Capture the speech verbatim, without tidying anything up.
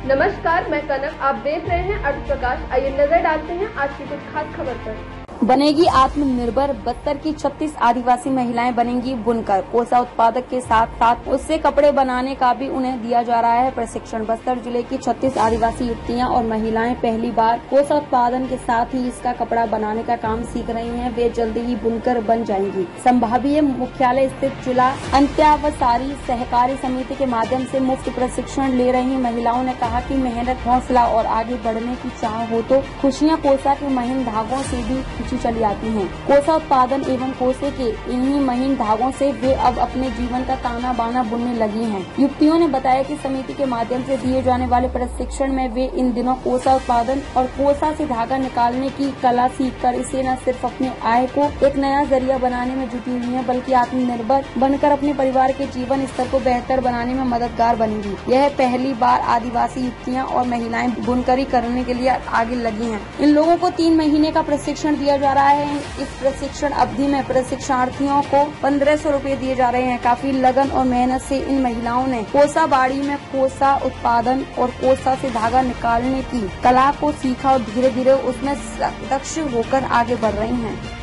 नमस्कार, मैं कनक। आप देख रहे हैं अर्थ प्रकाश। आइए नजर डालते हैं आज की कुछ खास खबर पर। बनेगी आत्मनिर्भर। बस्तर की छत्तीस आदिवासी महिलाएं बनेंगी बुनकर। कोसा उत्पादक के साथ साथ उससे कपड़े बनाने का भी उन्हें दिया जा रहा है प्रशिक्षण। बस्तर जिले की छत्तीस आदिवासी युवतियां और महिलाएं पहली बार कोसा उत्पादन के साथ ही इसका कपड़ा बनाने का काम सीख रही हैं। वे जल्दी ही बुनकर बन जाएंगी। संभागीय मुख्यालय स्थित जिला अंत्यावसारी सहकारी समिति के माध्यम से मुफ्त प्रशिक्षण ले रही महिलाओं ने कहा कि मेहनत, हौसला और आगे बढ़ने की चाह हो तो खुशियाँ कोसा के महीन धागों से भी चली आती हैं। कोसा उत्पादन एवं कोसे के इन्हीं महीन धागों से वे अब अपने जीवन का ताना बाना बुनने लगी हैं। युवतियों ने बताया कि समिति के माध्यम से दिए जाने वाले प्रशिक्षण में वे इन दिनों कोसा उत्पादन और कोसा से धागा निकालने की कला सीखकर इसे न सिर्फ अपने आय को एक नया जरिया बनाने में जुटी हुई है, बल्कि आत्मनिर्भर बनकर अपने परिवार के जीवन स्तर को बेहतर बनाने में मददगार बनेगी। यह पहली बार आदिवासी युवतियाँ और महिलाएं बुनकरी करने के लिए आगे लगी हैं। इन लोगों को तीन महीने का प्रशिक्षण दिया जा रहा है। इस प्रशिक्षण अवधि में प्रशिक्षणार्थियों को पंद्रह सौ रूपये दिए जा रहे हैं। काफी लगन और मेहनत से इन महिलाओं ने कोसा बाड़ी में कोसा उत्पादन और कोसा से धागा निकालने की कला को सीखा और धीरे धीरे उसमें दक्ष होकर आगे बढ़ रही हैं।